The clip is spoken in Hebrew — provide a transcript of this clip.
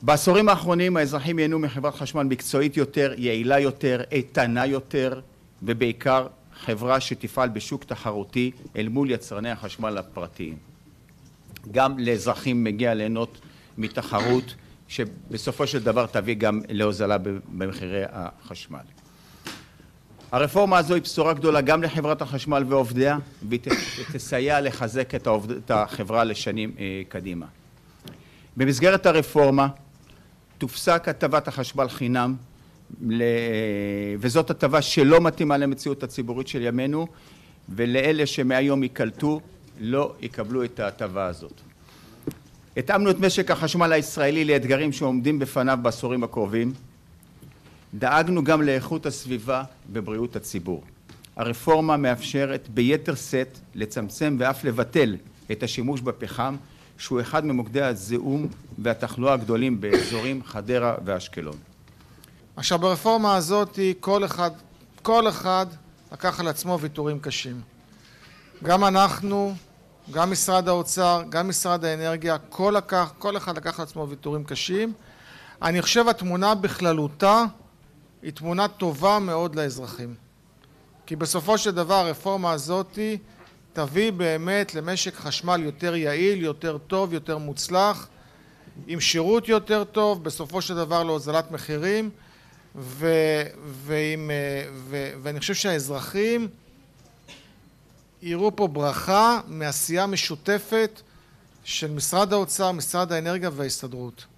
בעשורים האחרונים האזרחים ייהנו מחברת חשמל מקצועית יותר, יעילה יותר, איתנה יותר, ובעיקר חברה שתפעל בשוק תחרותי אל מול יצרני החשמל הפרטיים. גם לאזרחים מגיע ליהנות מתחרות שבסופו של דבר תביא גם להוזלה במחירי החשמל. הרפורמה הזו היא בשורה גדולה גם לחברת החשמל ועובדיה, והיא תסייע לחזק את החברה לשנים קדימה. במסגרת הרפורמה תופסק הטבת החשמל חינם, וזאת הטבה שלא מתאימה למציאות הציבורית של ימינו, ולאלה שמהיום יקלטו לא יקבלו את ההטבה הזאת. התאמנו את משק החשמל הישראלי לאתגרים שעומדים בפניו בעשורים הקרובים. דאגנו גם לאיכות הסביבה ובריאות הציבור. הרפורמה מאפשרת ביתר שאת לצמצם ואף לבטל את השימוש בפחם, שהוא אחד ממוקדי הזיהום והתחלואה הגדולים באזורים חדרה ואשקלון. עכשיו ברפורמה הזאת כל אחד לקח על עצמו ויתורים קשים. גם אנחנו, גם משרד האוצר, גם משרד האנרגיה, כל אחד לקח על עצמו ויתורים קשים. אני חושב התמונה בכללותה היא תמונה טובה מאוד לאזרחים. כי בסופו של דבר הרפורמה הזאת תביא באמת למשק חשמל יותר יעיל, יותר טוב, יותר מוצלח, עם שירות יותר טוב, בסופו של דבר להוזלת מחירים, ואני חושב שהאזרחים יראו פה ברכה מעשייה משותפת של משרד האוצר, משרד האנרגיה וההסתדרות.